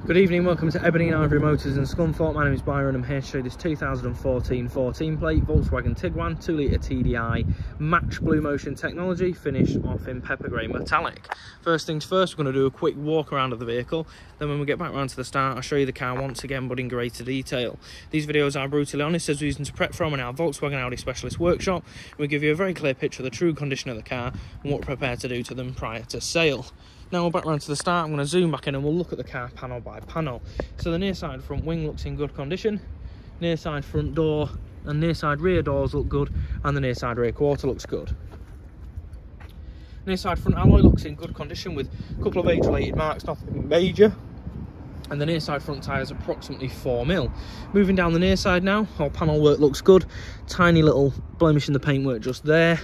Good evening, welcome to Ebony and Ivory Motors in Scunthorpe. My name is Byron. I'm here to show you this 2014 14 plate Volkswagen Tiguan 2-litre TDI match Blue Motion technology, finished off in pepper grey metallic. First things first, we're going to do a quick walk around of the vehicle. Then when we get back round to the start, I'll show you the car once again, but in greater detail. These videos are brutally honest, as we're using to prep from in our Volkswagen Audi specialist workshop. We give you a very clear picture of the true condition of the car and what we're prepared to do to them prior to sale. Now we're back round to the start. I'm going to zoom back in and we'll look at the car panel by panel. So the near side front wing looks in good condition, near side front door and near side rear doors look good, and the near side rear quarter looks good. Near side front alloy looks in good condition with a couple of age related marks, nothing major, and the near side front tyre is approximately 4mm. Moving down the near side now, our panel work looks good, tiny little blemish in the paintwork just there.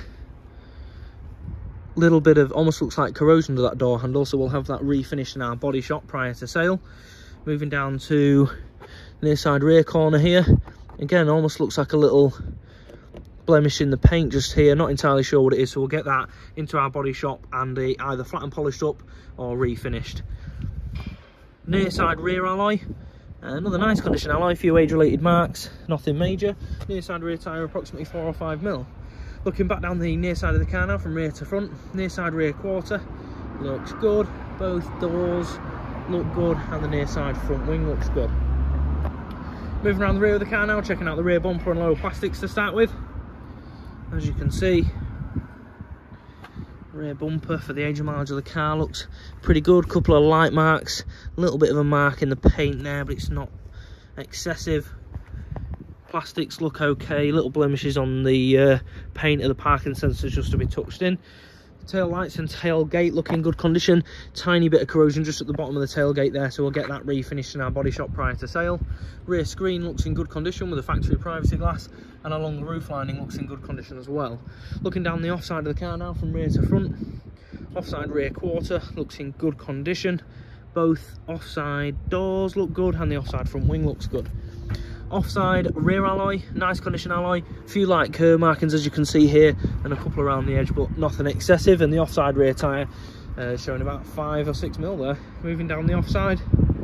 Little bit of almost looks like corrosion to that door handle, so we'll have that refinished in our body shop prior to sale. Moving down to near side rear corner here, again almost looks like a little blemish in the paint just here, not entirely sure what it is, so we'll get that into our body shop and either flat and polished up or refinished. Near side rear alloy, another nice condition alloy, few age related marks, nothing major. Near side rear tyre approximately 4 or 5mm. Looking back down the near side of the car now from rear to front, near side rear quarter looks good, both doors look good, and the near side front wing looks good. Moving around the rear of the car now, checking out the rear bumper and lower plastics to start with. As you can see, rear bumper for the age and mileage of the car looks pretty good. Couple of light marks, a little bit of a mark in the paint there, but it's not excessive. Plastics look okay, little blemishes on the paint of the parking sensors just to be touched in. Tail lights and tailgate look in good condition, tiny bit of corrosion just at the bottom of the tailgate there, so we'll get that refinished in our body shop prior to sale. Rear screen looks in good condition with a factory privacy glass, and along the roof lining looks in good condition as well. Looking down the offside of the car now from rear to front, offside rear quarter looks in good condition, both offside doors look good and the offside front wing looks good. Offside rear alloy, nice condition alloy, a few light curb markings as you can see here and a couple around the edge, but nothing excessive, and the offside rear tyre showing about 5 or 6mm there. Moving down the offside,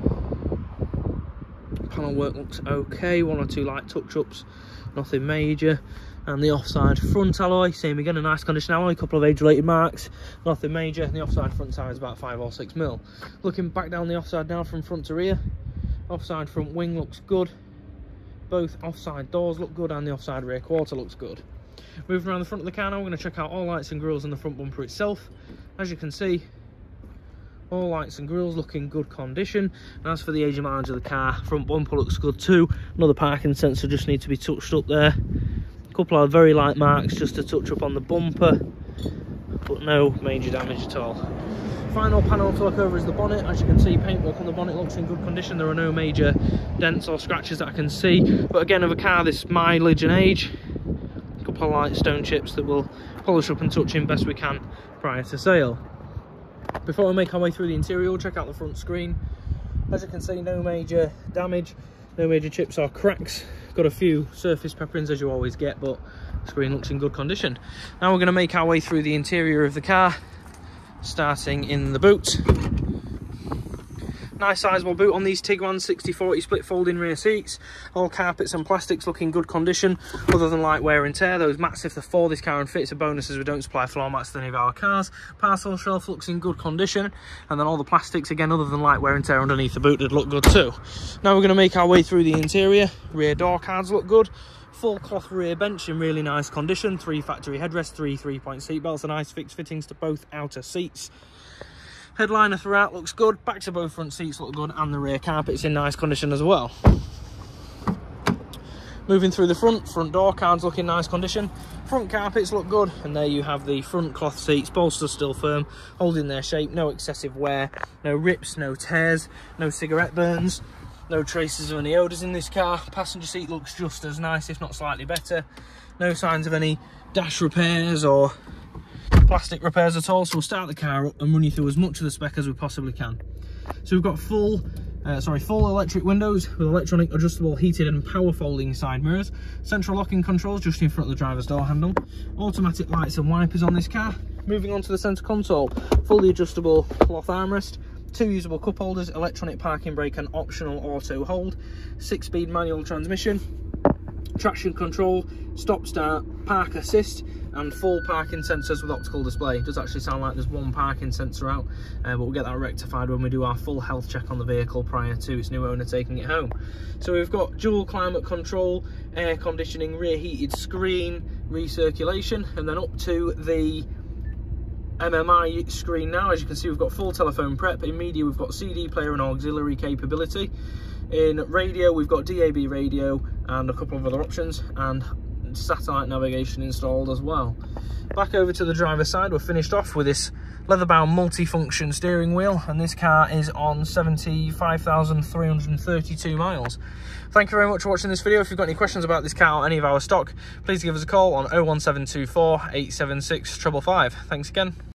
panel work looks okay, 1 or 2 light touch-ups, nothing major. And the offside front alloy, same again, a nice condition alloy, a couple of age related marks, nothing major, and the offside front tyre is about 5 or 6mm. Looking back down the offside now from front to rear, offside front wing looks good, both offside doors look good, and the offside rear quarter looks good. Moving around the front of the car now, we're going to check out all lights and grills in the front bumper itself. As you can see, all lights and grills look in good condition. And as for the age and mileage of the car, front bumper looks good too. Another parking sensor just needs to be touched up there. A couple of very light marks just to touch up on the bumper, but no major damage at all. Final panel to look over is the bonnet. As you can see, paintwork on the bonnet looks in good condition. There are no major dents or scratches that I can see, but again, of a car this mileage and age, a couple of light stone chips that we'll polish up and touch in best we can prior to sale. Before we make our way through the interior, we'll check out the front screen. As you can see, no major damage, no major chips or cracks. Got a few surface pepperings as you always get, but the screen looks in good condition. Now we're going to make our way through the interior of the car, starting in the boot. Nice sizable boot on these Tiguan 60/40 split folding rear seats. All carpets and plastics look in good condition, other than light wear and tear. Those mats, if they're for this car and fit, it's a bonus as we don't supply floor mats to any of our cars. Parcel shelf looks in good condition, and then all the plastics, again, other than light wear and tear underneath the boot, did look good too. Now we're going to make our way through the interior. Rear door cards look good. Full cloth rear bench in really nice condition, 3 factory headrests, 3 3-point seat belts, and nice fixed fittings to both outer seats. Headliner throughout looks good, back to both front seats look good, and the rear carpet's in nice condition as well. Moving through the front door cards look in nice condition, front carpets look good, and there you have the front cloth seats, bolsters still firm, holding their shape, no excessive wear, no rips, no tears, no cigarette burns. No traces of any odours in this car. Passenger seat looks just as nice, if not slightly better. No signs of any dash repairs or plastic repairs at all. So we'll start the car up and run you through as much of the spec as we possibly can. So we've got full electric windows with electronic adjustable heated and power folding side mirrors. Central locking controls just in front of the driver's door handle. Automatic lights and wipers on this car. Moving on to the centre console. Fully adjustable cloth armrest. 2 usable cup holders, electronic parking brake and optional auto hold, 6-speed manual transmission, traction control, stop start, park assist, and full parking sensors with optical display. It does actually sound like there's one parking sensor out, but we'll get that rectified when we do our full health check on the vehicle prior to its new owner taking it home. So we've got dual climate control, air conditioning, rear heated screen, recirculation, and then up to the MMI screen now. As you can see, we've got full telephone prep. In media, we've got CD player and auxiliary capability. In radio, we've got DAB radio and a couple of other options, and satellite navigation installed as well. Back over to the driver's side, we're finished off with this leather-bound multi-function steering wheel, and this car is on 75,332 miles. Thank you very much for watching this video. If you've got any questions about this car or any of our stock, please give us a call on 01724 876 555. Thanks again.